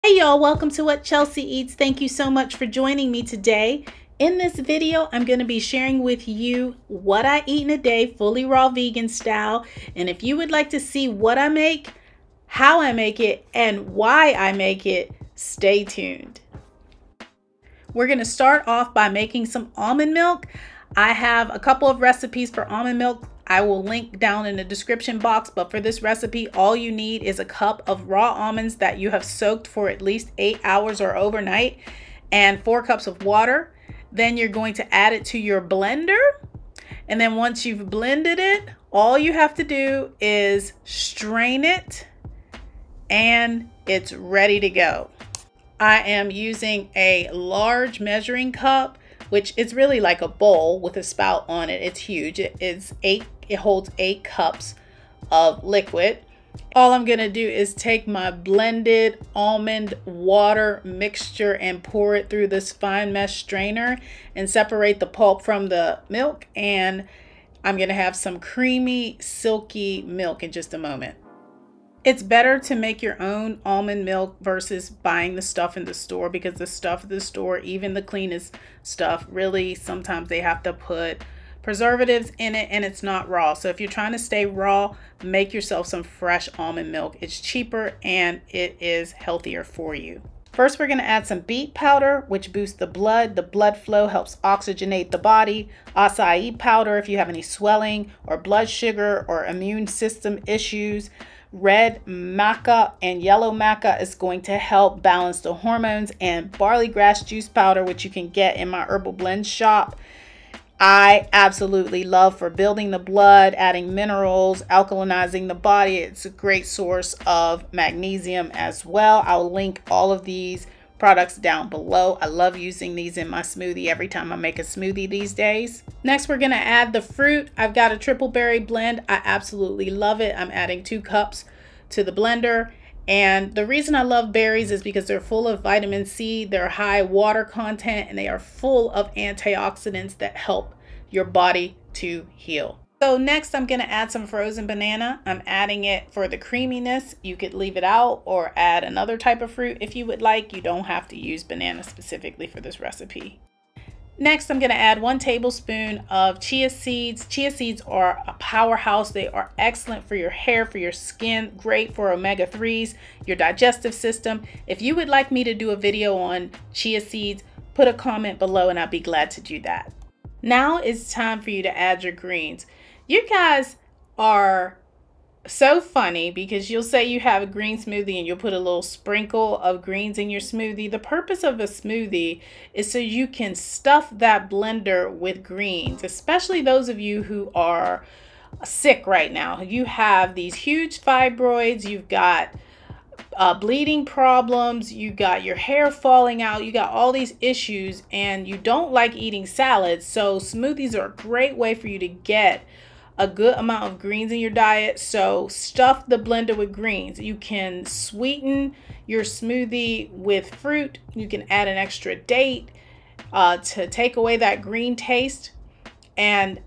Hey y'all, welcome to What Chelsea Eats. Thank you so much for joining me today. In this video, I'm going to be sharing with you what I eat in a day, fully raw vegan style. And if you would like to see what I make, how I make it, and why I make it, stay tuned. We're going to start off by making some almond milk. I have a couple of recipes for almond milk. I will link down in the description box, but for this recipe, all you need is a cup of raw almonds that you have soaked for at least 8 hours or overnight and 4 cups of water. Then you're going to add it to your blender. And then once you've blended it, all you have to do is strain it and it's ready to go. I am using a large measuring cup, which is really like a bowl with a spout on it. It's huge. It holds 8 cups of liquid. All I'm gonna do is take my blended almond water mixture and pour it through this fine mesh strainer and separate the pulp from the milk. And I'm gonna have some creamy, silky milk in just a moment. It's better to make your own almond milk versus buying the stuff in the store, because the stuff in the store, even the cleanest stuff, really sometimes they have to put preservatives in it and it's not raw. So if you're trying to stay raw, make yourself some fresh almond milk. It's cheaper and it is healthier for you. First, we're going to add some beet powder, which boosts the blood. The blood flow helps oxygenate the body. Acai powder if you have any swelling or blood sugar or immune system issues. Red maca and yellow maca is going to help balance the hormones. And barley grass juice powder, which you can get in my herbal blend shop, I absolutely love for building the blood, adding minerals, alkalinizing the body. It's a great source of magnesium as well. I'll link all of these products down below. I love using these in my smoothie every time I make a smoothie these days. Next, we're gonna add the fruit. I've got a triple berry blend. I absolutely love it. I'm adding 2 cups to the blender. And the reason I love berries is because they're full of vitamin C, they're high water content, and they are full of antioxidants that help your body to heal. So next I'm going to add some frozen banana. I'm adding it for the creaminess. You could leave it out or add another type of fruit if you would like. You don't have to use banana specifically for this recipe. Next, I'm going to add 1 tablespoon of chia seeds. Chia seeds are a powerhouse. They are excellent for your hair, for your skin, great for omega-3s, your digestive system. If you would like me to do a video on chia seeds, put a comment below and I'll be glad to do that. Now it's time for you to add your greens. You guys are so funny because you'll say you have a green smoothie and you'll put a little sprinkle of greens in your smoothie. The purpose of a smoothie is so you can stuff that blender with greens, especially those of you who are sick right now. You have these huge fibroids, you've got bleeding problems, you got your hair falling out, you got all these issues, and you don't like eating salads. So smoothies are a great way for you to get a good amount of greens in your diet. So stuff the blender with greens. You can sweeten your smoothie with fruit. You can add an extra date to take away that green taste, and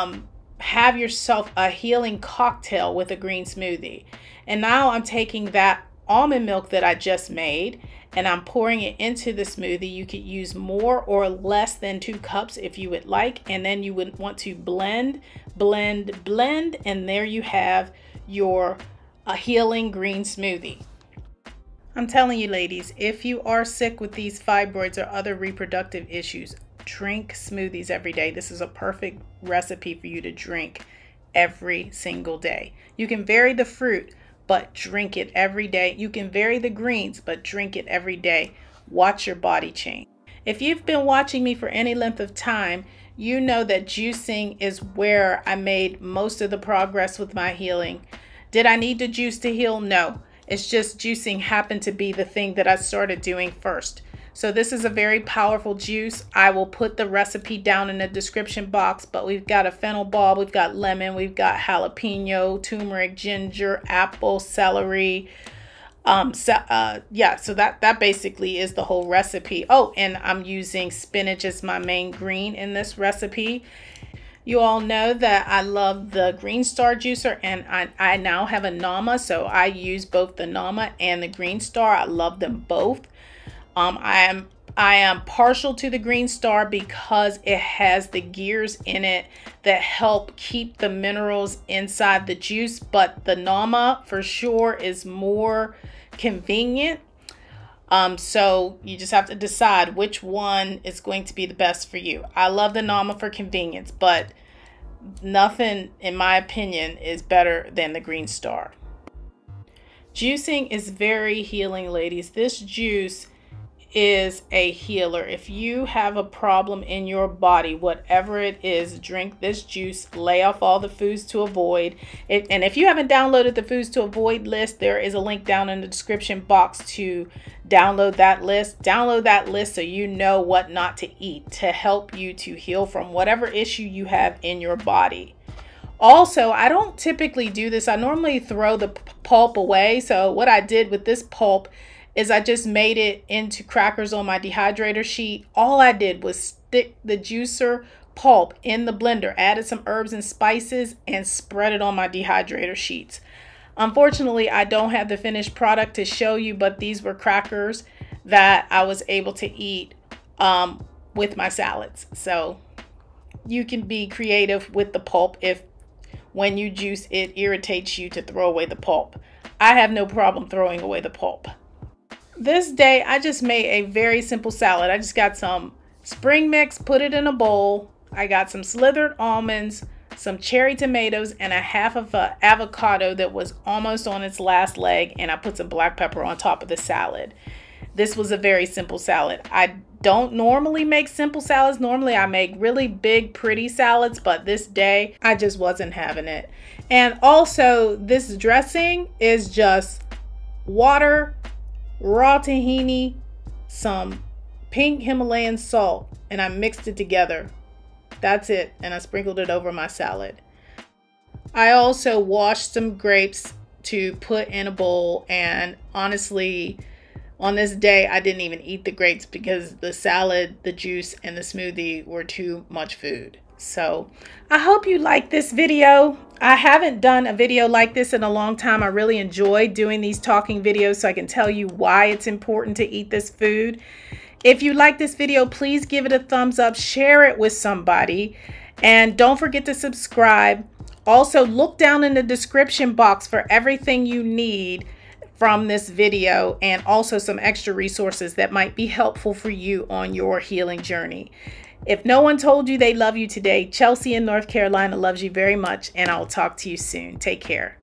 have yourself a healing cocktail with a green smoothie. And now I'm taking that almond milk that I just made and I'm pouring it into the smoothie. You could use more or less than 2 cups if you would like, and then you would want to blend, and there you have your healing green smoothie. I'm telling you ladies, if you are sick with these fibroids or other reproductive issues, drink smoothies every day. This is a perfect recipe for you to drink every single day. You can vary the fruit, but drink it every day. You can vary the greens, but drink it every day. Watch your body change. If you've been watching me for any length of time, you know that juicing is where I made most of the progress with my healing. Did I need to juice to heal? No. It's just juicing happened to be the thing that I started doing first. So this is a very powerful juice. I will put the recipe down in the description box, but we've got a fennel bulb, we've got lemon, we've got jalapeno, turmeric, ginger, apple, celery. So that basically is the whole recipe. Oh, and I'm using spinach as my main green in this recipe. You all know that I love the Green Star juicer, and I now have a Nama, so I use both the Nama and the Green Star. I love them both. I am partial to the Green Star because it has the gears in it that help keep the minerals inside the juice, but the Nama for sure is more convenient. So you just have to decide which one is going to be the best for you. I love the Nama for convenience, but nothing, in my opinion, is better than the Green Star. Juicing is very healing, ladies. This juice is a healer. If you have a problem in your body, whatever it is, drink this juice, lay off all the foods to avoid. And if you haven't downloaded the foods to avoid list, there is a link down in the description box to download that list. Download that list so you know what not to eat to help you to heal from whatever issue you have in your body. Also, I don't typically do this. I normally throw the pulp away. So what I did with this pulp is I just made it into crackers on my dehydrator sheet. All I did was stick the juicer pulp in the blender, added some herbs and spices, and spread it on my dehydrator sheets. Unfortunately, I don't have the finished product to show you, but these were crackers that I was able to eat with my salads. So you can be creative with the pulp if when you juice it irritates you to throw away the pulp. I have no problem throwing away the pulp. This day, I just made a very simple salad. I just got some spring mix, put it in a bowl. I got some slithered almonds, some cherry tomatoes, and a half of an avocado that was almost on its last leg, and I put some black pepper on top of the salad. This was a very simple salad. I don't normally make simple salads. Normally, I make really big, pretty salads, but this day, I just wasn't having it. And also, this dressing is just water, raw tahini, some pink Himalayan salt, and I mixed it together. That's it, and I sprinkled it over my salad. I also washed some grapes to put in a bowl, and honestly, on this day, I didn't even eat the grapes because the salad, the juice, and the smoothie were too much food. So I hope you like this video. I haven't done a video like this in a long time. I really enjoy doing these talking videos so I can tell you why it's important to eat this food. If you like this video, please give it a thumbs up, share it with somebody, and don't forget to subscribe. Also, look down in the description box for everything you need from this video and also some extra resources that might be helpful for you on your healing journey. If no one told you they love you today, Chelsea in North Carolina loves you very much, and I'll talk to you soon. Take care.